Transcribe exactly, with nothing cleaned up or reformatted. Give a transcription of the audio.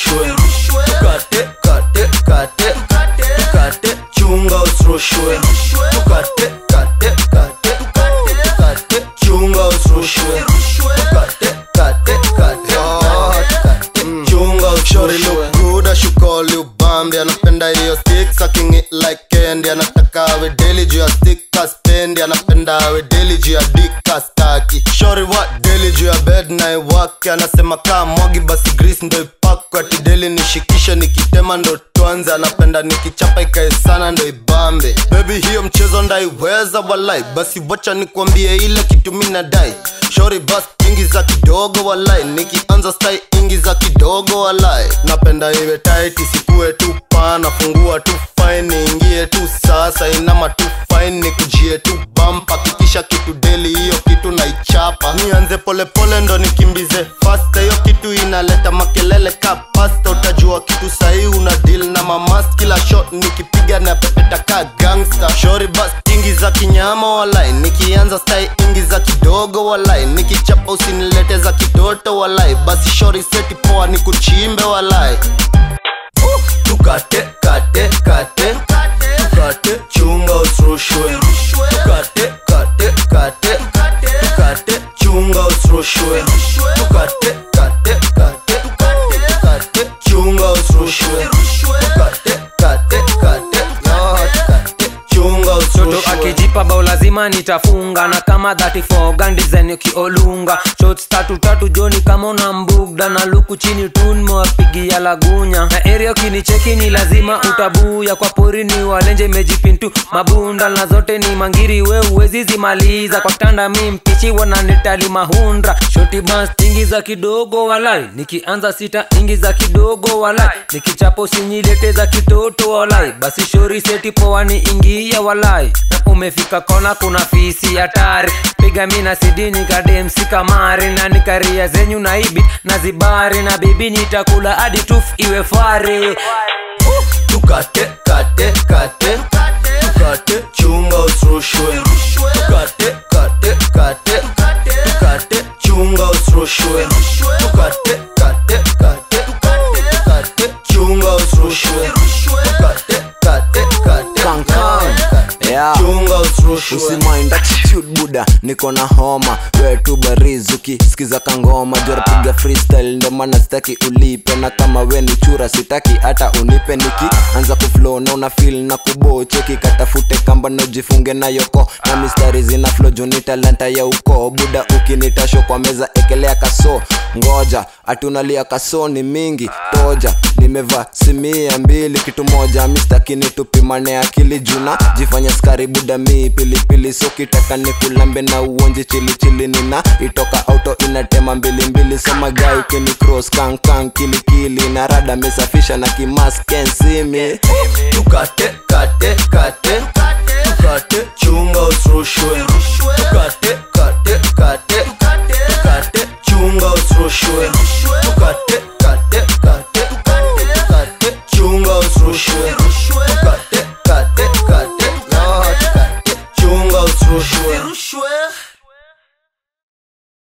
usrushwe. Tukate, kate, kate, tukate, chunga usrushwe. Tukate, kate, kate, tukate, chunga usrushwe. Tukate, kate, kate, tukate, chunga usrushwe. Shorty look good as you call you Bambi. Anapenda hiyo stick, sucking it like candy. Anataka we daily juu ya stick kaspendi. Anapenda we daily juu ya dick kastaki. Shorty what daily juu ya bed na iwake. Anasema kaa mwagi basi grease ndo ipakwe. Ati daily nishikisha nikitema ndo tuanze. Anapenda nikichapa ikae sana ndo ibambe. Baby hiyo mchezo ndaiweza walai. Basi wacha nikuambie ile kitu mina dai. Shorty basi ingiza kidogo walai. Nikianza style ingiza kidogo walai. Napenda iwe tight isikuwe tu pana. Fungua tu fine ingie tu sasa. Inama tu fine nikujie tu bump. Hakikisha kitu daily hiyo kitu naichapa. Nianze pole pole ndo nikimbize fast. Hiyo kitu inaleta makelele ka pasta. Utajua kitu sahi una deal na mamas. Kila shot nikipiga na pepeta ka gangster. Shorty bas ingiza kinyama walai. Nikianza style ingiza kidogo walai. Nikichapa usinilete za kitoto walai. Basi shorty seti poa nikuchimbe walai. Tukate, kate, kate, tukate, chunga usrushwe. Tukate, kate, kate, tukate, chunga usrushwe. Tukate, kate, kate, tukate, chunga usrushwe. Tukate, kate, kate, tukate, chunga usrushwe. Shoto akijipa bao lazima nitafunga. Na kama thirty four gandi zenye kiolunga. Shots tatu tatu joni kama una mbugda. Na luku chini tun mwapigia lagunya. Na area kinicheki ni lazima utabuya. Kwa pori ni walenje mejipintu mabunda. Na zote ni mangiri we uwezi zimaliza. Kwa tanda mi mpichi wananitali mahundra. Shoti bas ingiza kidogo walai. Nikianza sita ingiza kidogo walai. Nikichapo sinyilete za kitoto walai. Basi shori seti poa ni ingia walai. Na umefika kona kuna fisi hatari. Piga mina sidini kadem sikamari. Na nikaria zenyu na ibi na zibari. Na bibi nitakula hadi tuf iwe fari. Tukate, kate, kate, tukate, chunga usrushwe. Tukate, kate, kate, tukate, chunga usrushwe. Tukate, kate, kate, tukate, chunga usrushwe. Tukate, kate, kate, yeah. chunga usrushwe. Usimind attitude buda, niko na homa. We tu barizuki, skiza kangoma. Jora piga freestyle, ndo mana sitaki ulipe. Na kama we ni chura, sitaki hata unipe. Niki anza kuflow na una feel na kubo. Cheki katafute kamba na ujifunge na yoko. Na mistari zina flow juni talanta ya uko. Buda ukinitasho kwa meza ekelea kaso. Ngoja, atunalia kaso ni mingi. Toja, nimeva simia mbili kitu moja. Mistaki nitupimane akili juna. Jifanya skari buda mi pili pili. So kitaka nikulambe na uonji chili chili. Nina itoka auto inatema mbili mbili. Soma guy ukini cross kang kang kili kili. Na rada mesafisha na kimas can see me. Tukate, kate, kate, tukate, chunga usrushwe. Tukate, kate, kate, tukate, chunga usrushwe.